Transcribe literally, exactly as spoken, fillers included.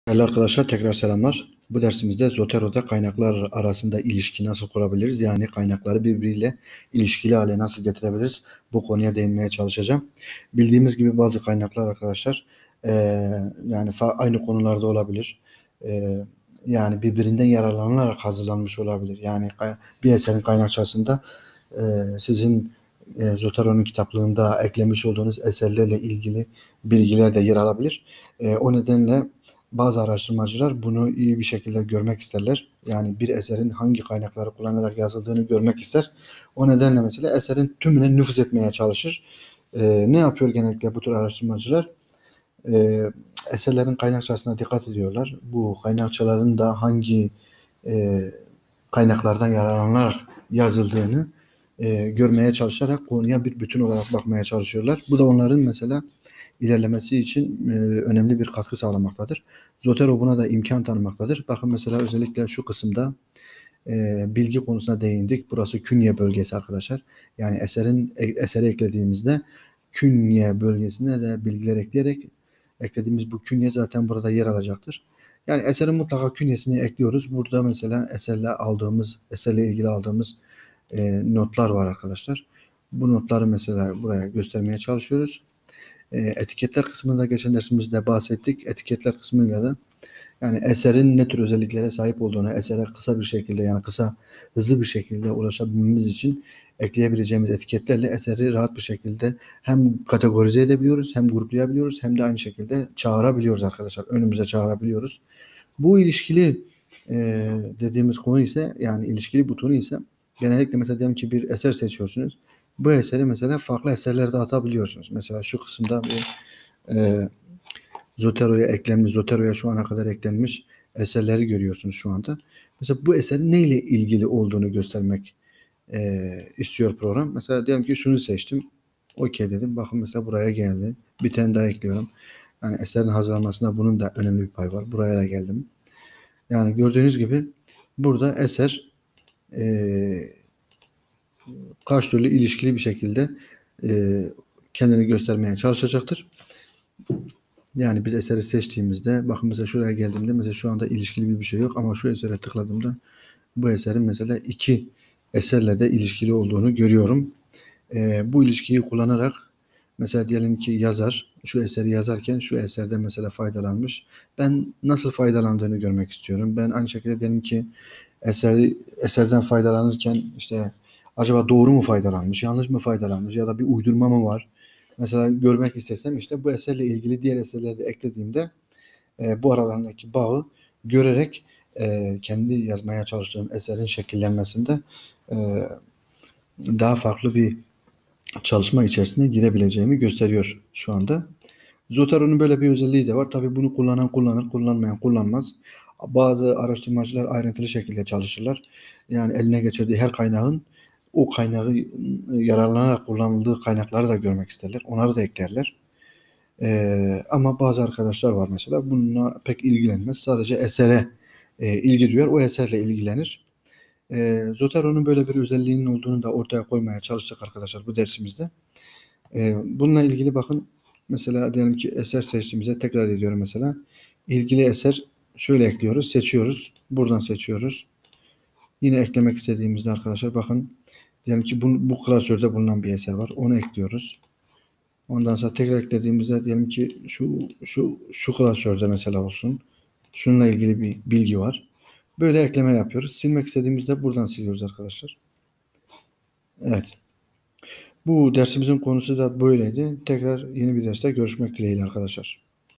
Değerli arkadaşlar, tekrar selamlar. Bu dersimizde Zotero'da kaynaklar arasında ilişki nasıl kurabiliriz? Yani kaynakları birbiriyle ilişkili hale nasıl getirebiliriz? Bu konuya değinmeye çalışacağım. Bildiğimiz gibi bazı kaynaklar arkadaşlar eee, yani aynı konularda olabilir. Eee, yani birbirinden yararlanılarak hazırlanmış olabilir. Yani bir eserin kaynakçasında eee, sizin e, Zotero'nun kitaplığında eklemiş olduğunuz eserlerle ilgili bilgiler de yer alabilir. E, o nedenle bazı araştırmacılar bunu iyi bir şekilde görmek isterler. Yani bir eserin hangi kaynakları kullanarak yazıldığını görmek ister. O nedenle mesela eserin tümüne nüfuz etmeye çalışır. Ee, ne yapıyor genellikle bu tür araştırmacılar? Ee, eserlerin kaynakçasına dikkat ediyorlar. Bu kaynakçaların da hangi e, kaynaklardan yararlanarak yazıldığını e, görmeye çalışarak konuya bir bütün olarak bakmaya çalışıyorlar. Bu da onların mesela ilerlemesi için e, önemli bir katkı sağlamaktadır. Zotero buna da imkan tanımaktadır. Bakın mesela özellikle şu kısımda e, bilgi konusuna değindik. Burası künye bölgesi arkadaşlar. Yani eserin e, esere eklediğimizde künye bölgesine de bilgiler ekleyerek eklediğimiz bu künye zaten burada yer alacaktır. Yani eserin mutlaka künyesini ekliyoruz. Burada mesela eserle aldığımız, eserle ilgili aldığımız e, notlar var arkadaşlar. Bu notları mesela buraya göstermeye çalışıyoruz. E, etiketler kısmında geçen dersimizde bahsettik. Etiketler kısmıyla da yani eserin ne tür özelliklere sahip olduğunu, esere kısa bir şekilde yani kısa, hızlı bir şekilde ulaşabilmemiz için ekleyebileceğimiz etiketlerle eseri rahat bir şekilde hem kategorize edebiliyoruz, hem gruplayabiliyoruz, hem de aynı şekilde çağırabiliyoruz arkadaşlar. Önümüze çağırabiliyoruz. Bu ilişkili e, dediğimiz konu ise yani ilişkili butonu ise genellikle mesela diyelim ki bir eser seçiyorsunuz. Bu eseri mesela farklı eserlerde atabiliyorsunuz. Mesela şu kısımda bir e, Zotero'ya eklenmiş, Zotero'ya şu ana kadar eklenmiş eserleri görüyorsunuz şu anda. Mesela bu eserin neyle ilgili olduğunu göstermek e, istiyor program. Mesela diyelim ki şunu seçtim. Okey dedim. Bakın mesela buraya geldi. Bir tane daha ekliyorum. Yani eserin hazırlanmasında bunun da önemli bir pay var. Buraya da geldim. Yani gördüğünüz gibi burada eser e, kaç türlü ilişkili bir şekilde e, kendini göstermeye çalışacaktır. Yani biz eseri seçtiğimizde bakın mesela şuraya geldiğimde mesela şu anda ilişkili bir şey yok ama şu esere tıkladığımda bu eserin mesela iki eserle de ilişkili olduğunu görüyorum. Ee, bu ilişkiyi kullanarak mesela diyelim ki yazar şu eseri yazarken şu eserde mesela faydalanmış. Ben nasıl faydalandığını görmek istiyorum. Ben aynı şekilde diyelim ki eseri eserden faydalanırken işte acaba doğru mu faydalanmış, yanlış mı faydalanmış ya da bir uydurma mı var? Mesela görmek istesem işte bu eserle ilgili diğer eserleri de eklediğimde e, bu aralarındaki bağı görerek e, kendi yazmaya çalıştığım eserin şekillenmesinde e, daha farklı bir çalışma içerisine girebileceğimi gösteriyor şu anda. Zotero'nun böyle bir özelliği de var. Tabii bunu kullanan kullanır, kullanmayan kullanmaz. Bazı araştırmacılar ayrıntılı şekilde çalışırlar. Yani eline geçirdiği her kaynağın o kaynağı yararlanarak kullanıldığı kaynakları da görmek isterler. Onları da eklerler. Ee, ama bazı arkadaşlar var mesela bununla pek ilgilenmez. Sadece esere e, ilgi duyar. O eserle ilgilenir. E, Zotero'nun böyle bir özelliğinin olduğunu da ortaya koymaya çalıştık arkadaşlar bu dersimizde. E, bununla ilgili bakın mesela diyelim ki eser seçtiğimizde tekrar ediyorum mesela. İlgili eser şöyle ekliyoruz. Seçiyoruz. Buradan seçiyoruz. Yine eklemek istediğimizde arkadaşlar bakın diyelim ki bu, bu klasörde bulunan bir eser var. Onu ekliyoruz. Ondan sonra tekrar eklediğimizde diyelim ki şu şu şu klasörde mesela olsun. Şununla ilgili bir bilgi var. Böyle ekleme yapıyoruz. Silmek istediğimizde buradan siliyoruz arkadaşlar. Evet. Bu dersimizin konusu da böyleydi. Tekrar yeni bir derste görüşmek dileğiyle arkadaşlar.